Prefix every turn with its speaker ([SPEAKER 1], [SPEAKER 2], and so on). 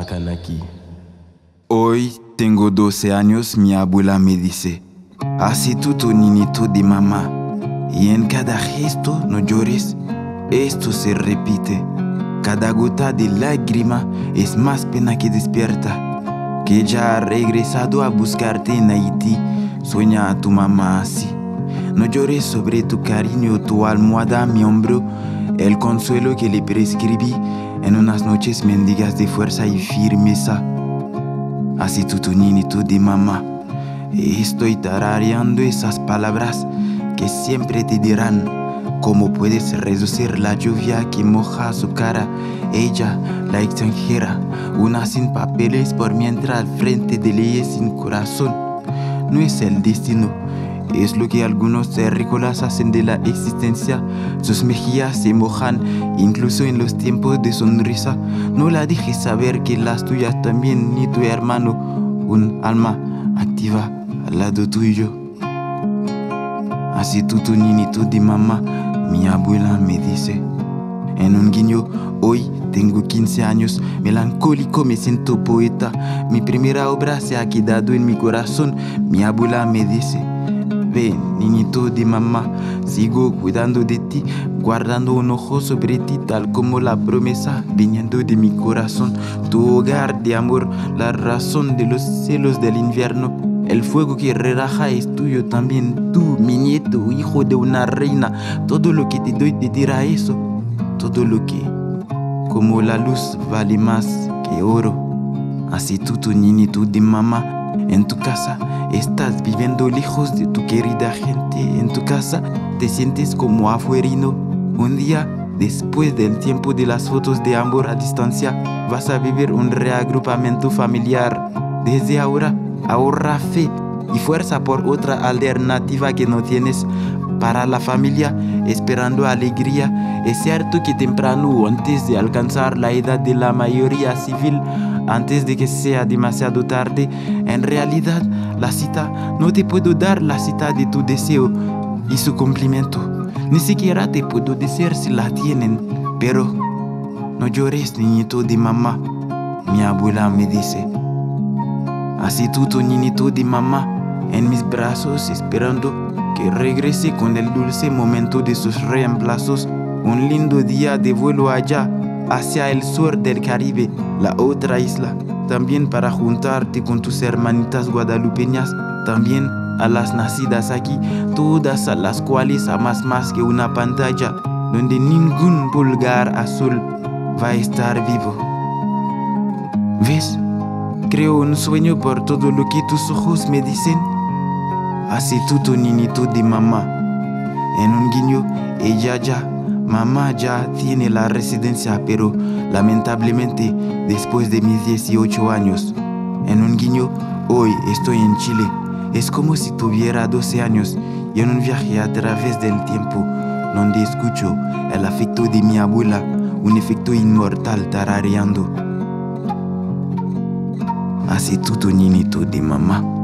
[SPEAKER 1] Kanaki.
[SPEAKER 2] Hoy tengo 12 años, mi abuela me dice, así tú tu niñito de mamá, y en cada gesto no llores, esto se repite. Cada gota de lágrima es más pena que despierta, que ya ha regresado a buscarte en Haití, sueña a tu mamá así. No llores sobre tu cariño, tu almohada, mi hombro, el consuelo que le prescribí en unas noches mendigas de fuerza y firmeza. Así tú tu niñito de mamá, estoy tarareando esas palabras que siempre te dirán cómo puedes reducir la lluvia que moja su cara. Ella, la extranjera, una sin papeles por mientras al frente de leyes sin corazón. No es el destino, es lo que algunos terrícolas hacen de la existencia. Sus mejillas se mojan incluso en los tiempos de sonrisa. No la dejes saber que las tuyas también, ni tu hermano, un alma activa al lado tuyo. Así tú tu niñito de mamá, mi abuela me dice. En un guiño, hoy tengo 15 años, melancólico me siento poeta. Mi primera obra se ha quedado en mi corazón, mi abuela me dice. Ven, niñito de mamá, sigo cuidando de ti, guardando un ojo sobre ti, tal como la promesa viniendo de mi corazón. Tu hogar de amor, la razón de los celos del invierno. El fuego que relaja es tuyo también, tú, mi nieto, hijo de una reina. Todo lo que te doy te dirá eso, todo lo que, como la luz, vale más que oro. Así tú, tu niñito de mamá, en tu casa estás viviendo lejos de tu querida gente. En tu casa te sientes como afuerino. Un día, después del tiempo de las fotos de amor a distancia, vas a vivir un reagrupamiento familiar. Desde ahora, ahorra fe y fuerza por otra alternativa que no tienes para la familia, esperando alegría. Es cierto que temprano o antes de alcanzar la edad de la mayoría civil, antes de que sea demasiado tarde, en realidad la cita, no te puedo dar la cita de tu deseo y su cumplimiento. Ni siquiera te puedo decir si la tienen, pero no llores, niñito de mamá, mi abuela me dice. Así tú tu niñito de mamá, en mis brazos esperando que regrese con el dulce momento de sus reemplazos. Un lindo día de vuelo allá, hacia el sur del Caribe, la otra isla, también para juntarte con tus hermanitas guadalupeñas, también a las nacidas aquí, todas a las cuales amas más que una pantalla, donde ningún pulgar azul va a estar vivo. ¿Ves? Creo un sueño por todo lo que tus ojos me dicen. Así tú tu niñito de mamá. En un guiño, mamá ya tiene la residencia, pero lamentablemente después de mis 18 años. En un guiño, hoy estoy en Chile. Es como si tuviera 12 años y en un viaje a través del tiempo, donde escucho el afecto de mi abuela, un efecto inmortal tarareando. Así tú tu niñito de mamá.